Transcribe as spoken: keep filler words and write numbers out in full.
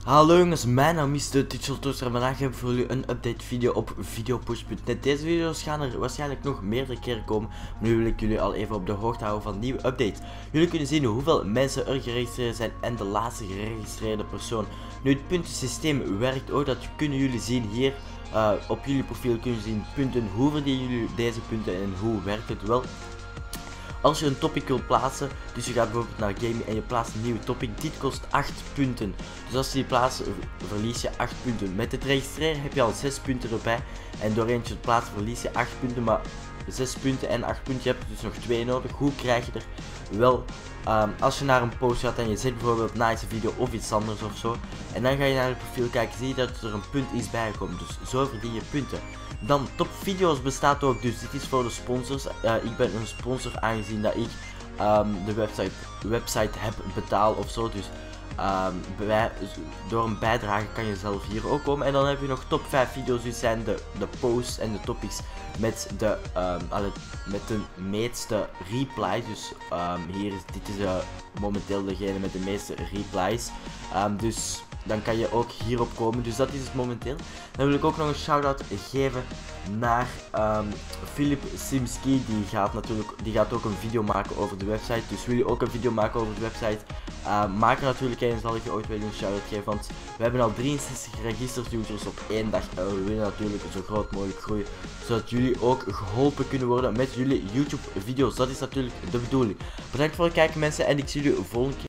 Hallo jongens, mijn naam is de Digital Toaster en vandaag heb ik voor jullie een update video op videopush punt net. Deze video's gaan er waarschijnlijk nog meerdere keren komen, maar nu wil ik jullie al even op de hoogte houden van nieuwe updates. Jullie kunnen zien hoeveel mensen er geregistreerd zijn en de laatste geregistreerde persoon. Nu het puntensysteem werkt ook, dat kunnen jullie zien hier. Uh, op jullie profiel kunnen zien punten, hoe verdienen jullie deze punten en hoe werkt het wel. Als je een topic wilt plaatsen, dus je gaat bijvoorbeeld naar gaming en je plaatst een nieuwe topic, dit kost acht punten. Dus als je die plaatst, verlies je acht punten. Met het registreren heb je al zes punten erbij en door eentje te plaatsen verlies je acht punten, maar zes punten en acht punten, je hebt dus nog twee nodig. Hoe krijg je er? Wel, um, als je naar een post gaat en je zet bijvoorbeeld nice video of iets anders of zo, en dan ga je naar het profiel kijken, zie je dat er een punt is bijgekomen, dus zo verdien je punten. Dan top video's bestaat ook, dus dit is voor de sponsors. Uh, ik ben een sponsor aangezien dat ik um, de website, website heb betaald of zo, dus um, bij, door een bijdrage kan je zelf hier ook komen. En dan heb je nog top vijf video's, dus zijn de, de posts en de topics met de, um, alle, met de meeste replies. Dus um, hier is, dit is uh, momenteel degene met de meeste replies, um, dus dan kan je ook hierop komen, dus dat is het momenteel. Dan wil ik ook nog een shout-out geven naar um, Philip Simski, die gaat natuurlijk, die gaat ook een video maken over de website. Dus wil je ook een video maken over de website, uh, maak er natuurlijk een, zal ik je ooit wel een shout-out geven, want we hebben al drieënzestig registered users op één dag en we willen natuurlijk zo groot mogelijk groeien, zodat jullie ook geholpen kunnen worden met jullie YouTube video's. Dat is natuurlijk de bedoeling. Bedankt voor het kijken mensen en ik zie jullie volgende keer.